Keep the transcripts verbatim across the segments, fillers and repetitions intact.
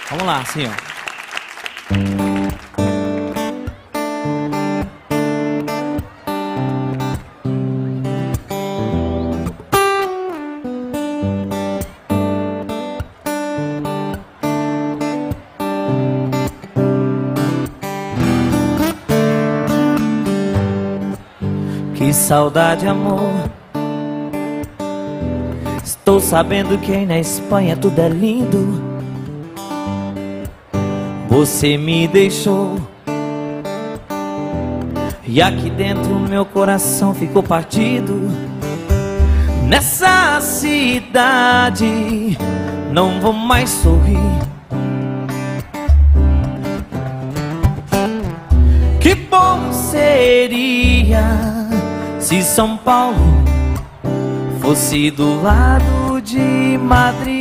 Vamos lá, assim, ó. Que saudade, amor. Estou sabendo que aí na Espanha tudo é lindo. Você me deixou e aqui dentro meu coração ficou partido. Nessa cidade não vou mais sorrir. Que bom seria se São Paulo fosse do lado de Madrid.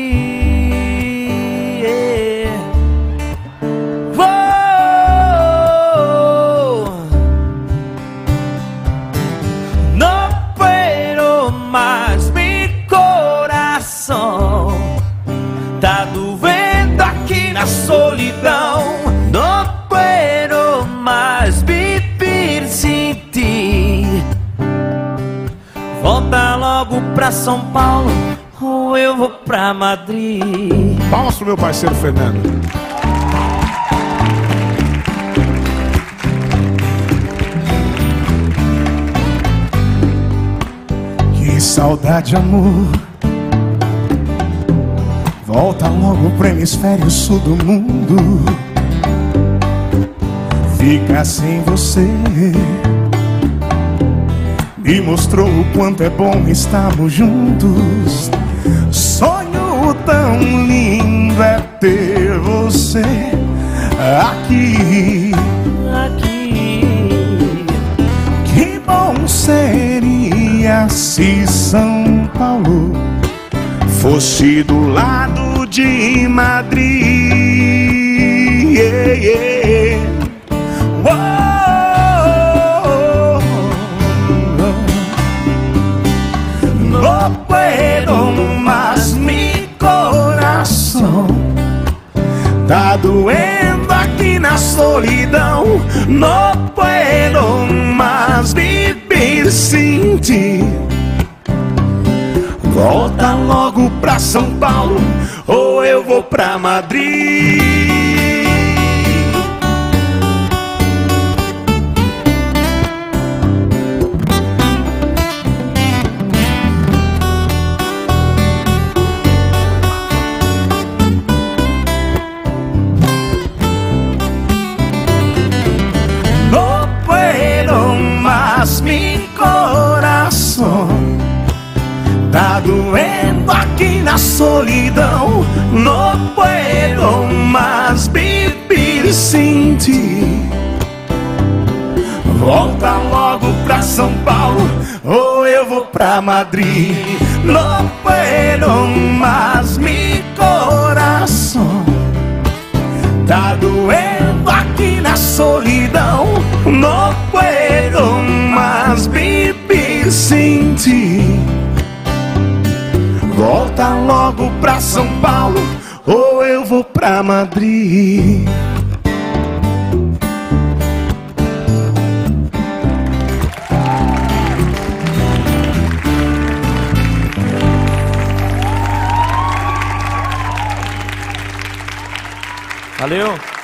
Oh, no puedo más, mi coração tá doendo aqui na solidão. No puedo más vivir sem ti. Volta logo pra São Paulo ou eu vou pra Madrid. Palmas pro meu parceiro Fernando. Que saudade, amor. Volta logo pro hemisfério sul do mundo. Ficar sem você me mostrou o quanto é bom estarmos juntos. Sonho tão lindo é ter você aqui. Aqui. Que bom seria se São Paulo fosse do lado de Madrid. Yeah, yeah. No puedo más, mi coração tá doendo aqui na solidão. No puedo más vivir sem ti. Volta logo pra São Paulo ou eu vou pra Madrid. Mi coração tá doendo aqui na solidão. No puedo más vivir sem ti. Volta logo pra São Paulo ou eu vou pra Madrid. No puedo más, mi coração tá doendo aqui na solidão. No puedo más vivir sem ti. Volta logo pra São Paulo ou eu vou pra Madrid. Valeu.